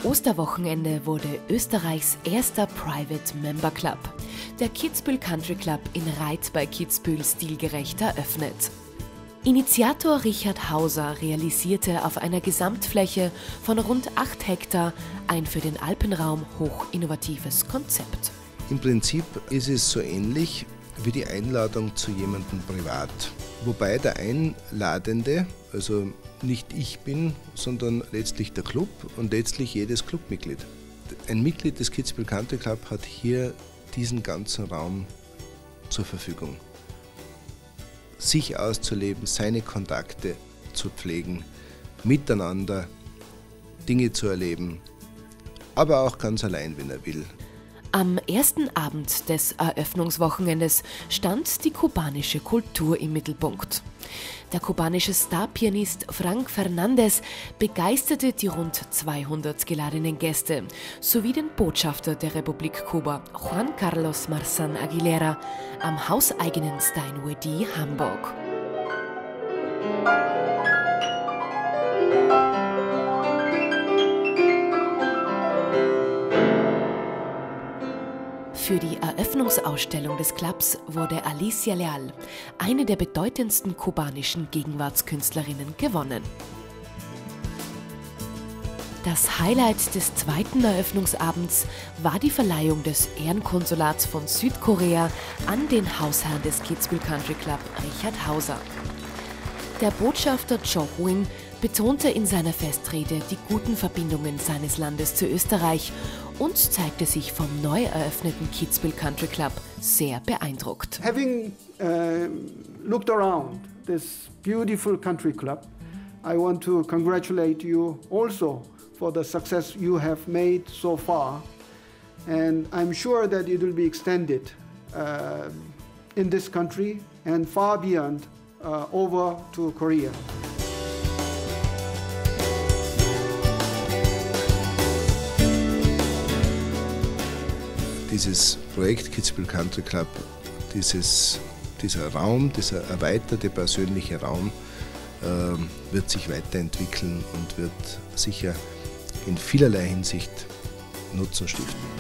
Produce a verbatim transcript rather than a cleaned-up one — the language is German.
Osterwochenende wurde Österreichs erster Private Member Club, der Kitzbühel Country Club in Reit bei Kitzbühel, stilgerecht eröffnet. Initiator Richard Hauser realisierte auf einer Gesamtfläche von rund acht Hektar ein für den Alpenraum hochinnovatives Konzept. Im Prinzip ist es so ähnlich wie die Einladung zu jemandem privat, wobei der Einladende, also nicht ich bin, sondern letztlich der Club und letztlich jedes Clubmitglied. Ein Mitglied des Kitzbühel Country Club hat hier diesen ganzen Raum zur Verfügung. Sich auszuleben, seine Kontakte zu pflegen, miteinander Dinge zu erleben, aber auch ganz allein, wenn er will. Am ersten Abend des Eröffnungswochenendes stand die kubanische Kultur im Mittelpunkt. Der kubanische Starpianist Frank Fernandez begeisterte die rund zweihundert geladenen Gäste sowie den Botschafter der Republik Kuba, Juan Carlos Marzán Aguilera, am hauseigenen Steinway D Hamburg. Für die Eröffnungsausstellung des Clubs wurde Alicia Leal, eine der bedeutendsten kubanischen Gegenwartskünstlerinnen, gewonnen. Das Highlight des zweiten Eröffnungsabends war die Verleihung des Ehrenkonsulats von Südkorea an den Hausherrn des Kitzbühel Country Club, Richard Hauser. Der Botschafter Cho Huing betonte in seiner Festrede die guten Verbindungen seines Landes zu Österreich und zeigte sich vom neu eröffneten Kitzbühel Country Club sehr beeindruckt. Having uh, looked around this beautiful country club, I want to congratulate you also for the success you have made so far, and I'm sure that it will be extended uh, in this country and far beyond uh, over to Korea. Dieses Projekt Kitzbühel Country Club, dieses, dieser Raum, dieser erweiterte persönliche Raum äh, wird sich weiterentwickeln und wird sicher in vielerlei Hinsicht Nutzen stiften.